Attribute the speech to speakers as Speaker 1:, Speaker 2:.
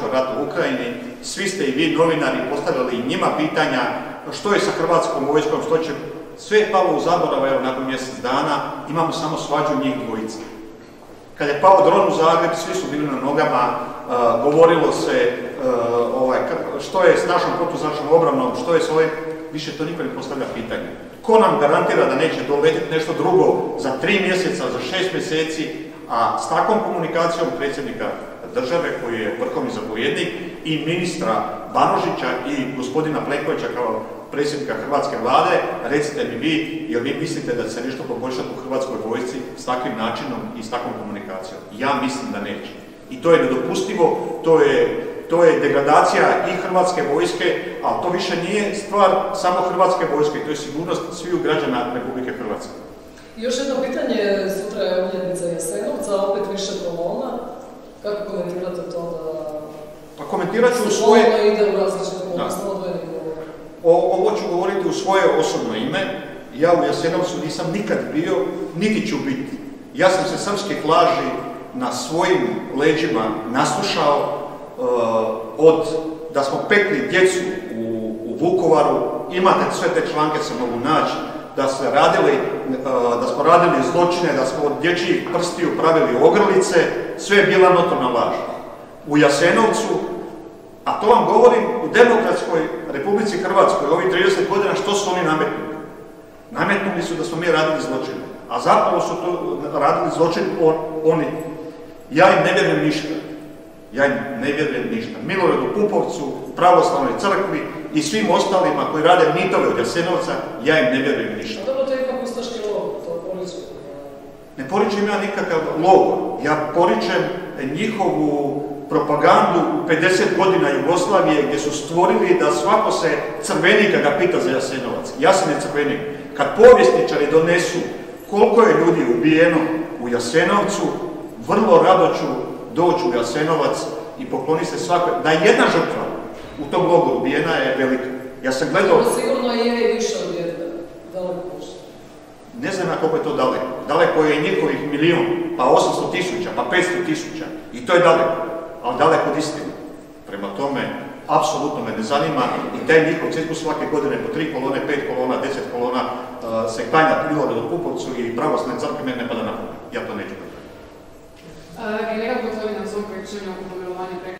Speaker 1: rat u Ukrajini, svi ste i vi novinari postavljali njima pitanja što je sa hrvatskom vojskom, što će, sve je palo u zaborav, evo nakon mjesec dana, imamo samo svađu njih dvojica. Kad je pao dron u Zagreb, svi su bili na nogama, govorilo se što je s našom protuzračnom obranom, što je s ovim, više to niko ne postavlja pitanje. Ko nam garantira da neće doletiti nešto drugo za 3 mjeseca, za 6 mjeseci, a s takvom komunikacijom predsjednika države, koji je vrhovni zapovjednik, i ministra Banožića i gospodina Plenkovića kao predsjednika Hrvatske vlade, recite mi vi, jel vi mislite da će se nešto poboljšati u Hrvatskoj vojsci s takvim načinom i s takvom komunikacijom? Ja mislim da neće. I to je nedopustivo, to je degradacija i Hrvatske vojske, ali to više nije stvar samo Hrvatske vojske, to je sigurnost svih građana Republike Hrvatske.
Speaker 2: Još jedno pitanje, sutra je obljetnica Jasenovca, opet više kolona. Kako komentirate to da...
Speaker 1: Pa komentirat ću u svoje...
Speaker 2: ide u različitim odnosno odvojenim govorima?
Speaker 1: Ovo ću govoriti u svoje osobno ime. Ja u Jasenovcu nisam nikad bio, niti ću biti. Ja sam se srpskih laži na svojim leđima naslušao, od da smo pekli djecu u Vukovaru, imate sve te članke se mogu naći, da smo radili zločine, da smo od dječjih prstiju pravili ogrlice, sve je bila notorna laž. U Jasenovcu, a to vam govorim, u demokratskoj Republici Hrvatskoj, ovih 30 godina, što su oni nametnuli? Nametnuli su da smo mi radili zločine, a zapravo su to radili zločin oni. Ja im ne vjerujem ništa. Miloradu Pupovcu, pravoslavnoj crkvi i svim ostalima koji rade mitove od Jasenovca, ja im ne vjerujem ništa.
Speaker 2: Dobro, to je ipak ustaški logor, to poričem.
Speaker 1: Ne poričem ja nikakav logor. Ja poričem njihovu propagandu u 50 godina Jugoslavije, gdje su stvorili da svako se crveni kad ga pita za Jasenovac. Ja se ne crvenim. Kad povjesničari donesu koliko je ljudi ubijeno u Jasenovcu, vrlo rado ću doći u Jasenovac i pokloni se svakoj. Da jedna žrtva u tom logoru ubijena je velika. Ja sam gledao...
Speaker 2: Sigurno je i više od jedna. Daleko više.
Speaker 1: Ne znam na koliko je to daleko. Daleko je i njihovih 1.000.000, pa 800.000, pa 500.000. I to je daleko. Ali daleko od istine. Prema tome, apsolutno me ne zanima i taj njihov cirkus svake godine po 3 kolone, 5 kolona, 10 kolona se klanja Miloradu Pupovcu i pravoslavne crkve, mene ne pada na pamet. Ja to neću.
Speaker 3: General Gotovina u svom priopćenju oko pomilovanja preko